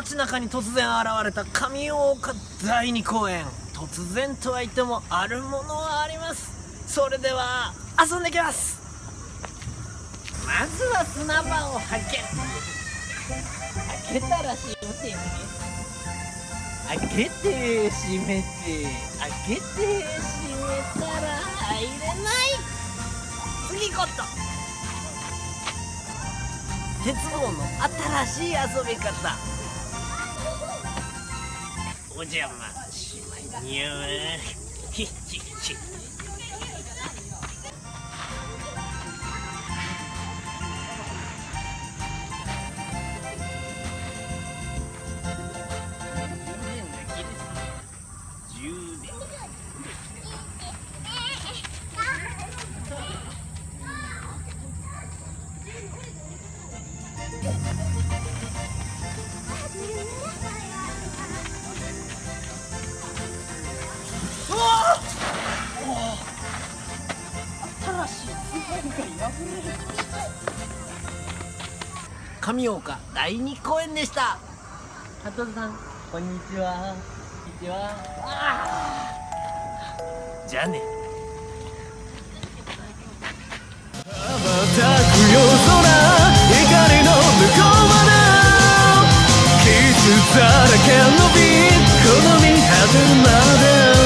街中に突然現れた上大岡第二公園。突然とは言ってもあるものはあります。それでは遊んできます。まずは砂場を開けたら閉めてね。開けて閉めて開けて閉めたら入れない。次行こっと。鉄道の新しい遊び方。お邪魔しまにゅー。ひっひっひ。上岡第二公園でした。加藤さん、こんにちは。こんにちは。じゃあね。 羽ばたく夜空、光の向こうまで傷だらけのビー、この見果てまで